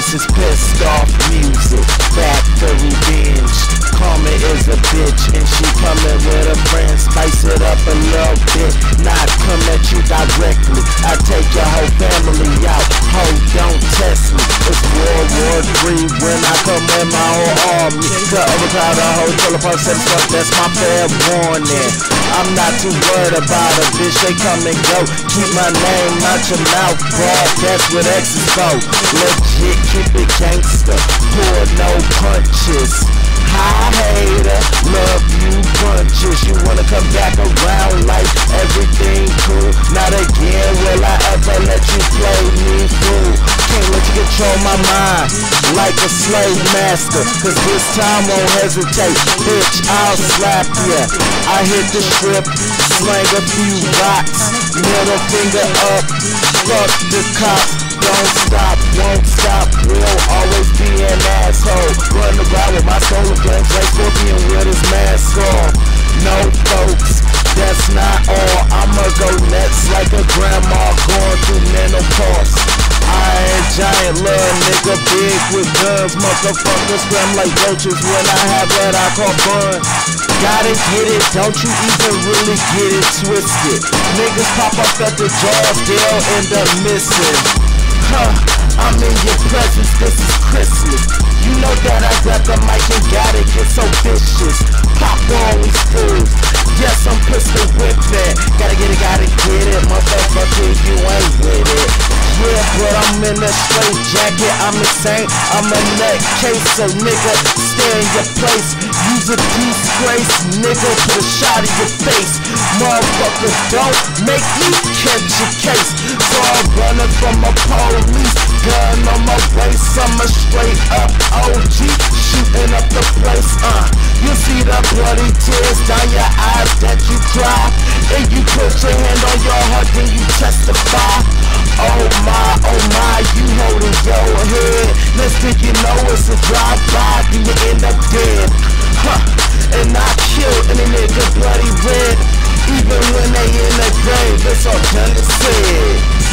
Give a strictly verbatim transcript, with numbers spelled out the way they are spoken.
This is pissed off music, back for revenge. Karma is a bitch and she coming with a friend. Spice it up a little bit, not come at you directly. I take your whole family out, ho, don't test me. It's World War Three when I come with my whole army. To overcrowd a whole trailer park, set fuck, that's my fair warning. I'm not too worried about a bitch, they come and go. Keep my name out your mouth, broadcast with X's go. Legit, keep it gangster, pull no punches. Hi hater, love you bunches. You wanna come back around like everything cool? Not again will I ever let you play me fool. Can't let you control my mind like a slave master, cause this time won't hesitate. Bitch, I'll slap ya. I hit the strip, slang a few rocks, middle finger up, fuck the cops. Don't stop, won't stop, will always be an asshole. Run around with my solar flames like Scorpion with his mask on. No folks, that's not all. I'ma go nuts like a grandma going through menopause. I ain't giant, little nigga, big with guns. Motherfuckers scram like roaches when I have what I call fun. Gotta get it, don't you even really get it twisted. Niggas pop up at the jaws, they'll end up missing. Huh, I'm in your presence, this is Christmas. You know that I got the mic and gotta get so vicious. Pop all these fools, yes I'm pistol whipping. Gotta get it, gotta get it, motherfucker, you ain't with it. Yeah, but I'm in a straight jacket, I'm insane, I'm a nutcase. So nigga, stay in your place. Use a disgrace, nigga, put a shot in your face. Motherfucker, don't make me catch a case. So I'm running from a police, gun on my waist. I'm a straight up O G, shooting up the place. Uh, you see the bloody tears down your eyes that you cry, and you put your hand on your heart, then you testify. Oh my, oh my, you holding your head. Next thing you know it's a drive-by, then you end up dead. Huh, and I kill any nigga bloody red. Even when they in the grave, it's all done and said.